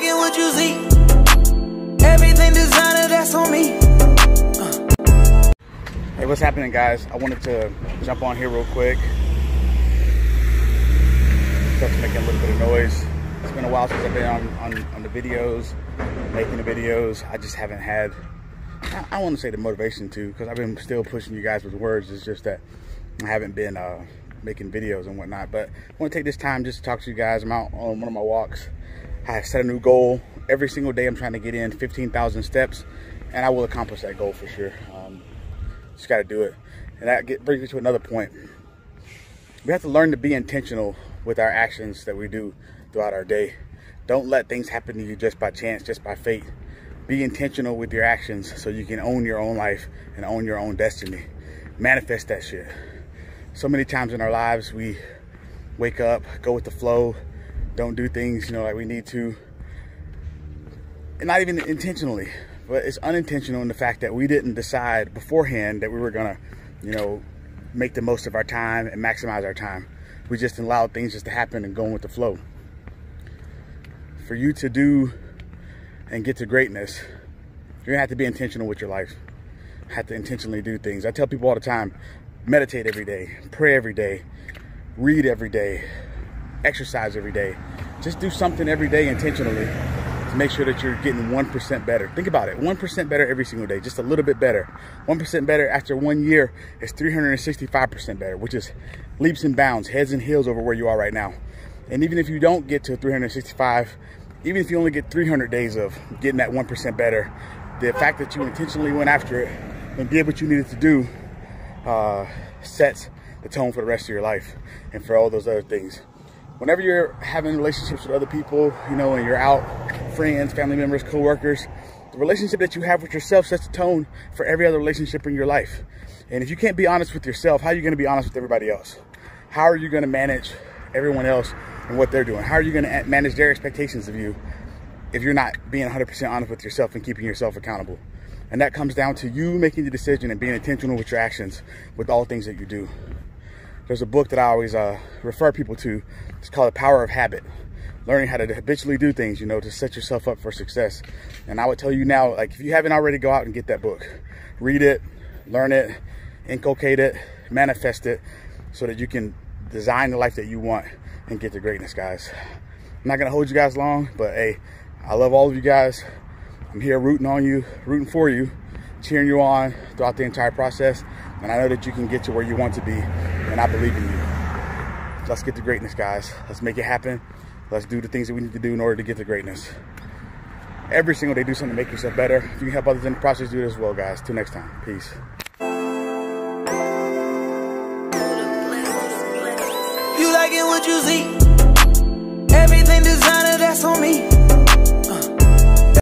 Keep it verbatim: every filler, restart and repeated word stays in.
liking what you see. Everything designer, that's on me. Uh. Hey, what's happening, guys? I wanted to jump on here real quick. Stuff's making a little bit of noise. It's been a while since I've been on, on, on the videos, making the videos. I just haven't had, I, I want to say the motivation to, because I've been still pushing you guys with words. It's just that I haven't been uh, making videos and whatnot. But I want to take this time just to talk to you guys. I'm out on one of my walks. I have set a new goal. Every single day I'm trying to get in fifteen thousand steps, and I will accomplish that goal for sure. Um, just got to do it. And that get, brings me to another point. We have to learn to be intentional with our actions that we do throughout our day. Don't let things happen to you just by chance, just by fate. Be intentional with your actions so you can own your own life and own your own destiny. Manifest that shit. So many times in our lives, we wake up, go with the flow, don't do things, you know, like we need to. And not even intentionally, but it's unintentional in the fact that we didn't decide beforehand that we were gonna, you know, make the most of our time and maximize our time. We just allowed things just to happen and going with the flow. For you to do and get to greatness, you're gonna have to be intentional with your life. Have to intentionally do things. I tell people all the time, meditate every day, pray every day, read every day, exercise every day. Just do something every day intentionally to make sure that you're getting one percent better. Think about it, one percent better every single day, just a little bit better. one percent better after one year is three hundred sixty-five percent better, which is leaps and bounds, heads and heels over where you are right now. And even if you don't get to three hundred sixty-five, even if you only get three hundred days of getting that one percent better, the fact that you intentionally went after it and did what you needed to do uh, sets the tone for the rest of your life and for all those other things. Whenever you're having relationships with other people, you know, and you're out, friends, family members, co-workers, the relationship that you have with yourself sets the tone for every other relationship in your life. And if you can't be honest with yourself, how are you going to be honest with everybody else? How are you going to manage everyone else and what they're doing? How are you going to manage their expectations of you if you're not being one hundred percent honest with yourself and keeping yourself accountable? And that comes down to you making the decision and being intentional with your actions with all things that you do. There's a book that I always uh, refer people to. It's called The Power of Habit. Learning how to habitually do things, you know, to set yourself up for success. And I would tell you now, like, if you haven't already, go out and get that book. Read it, learn it, inculcate it, manifest it, so that you can design the life that you want and get to greatness, guys. I'm not gonna hold you guys long, but hey, I love all of you guys. I'm here rooting on you, rooting for you, cheering you on throughout the entire process. And I know that you can get to where you want to be, and I believe in you. Let's get to greatness, guys. Let's make it happen. Let's do the things that we need to do in order to get to greatness. Every single day, do something to make yourself better. If you can help others in the process, do it as well, guys. Till next time, peace. You liking what you see. Everything designer, that's on me.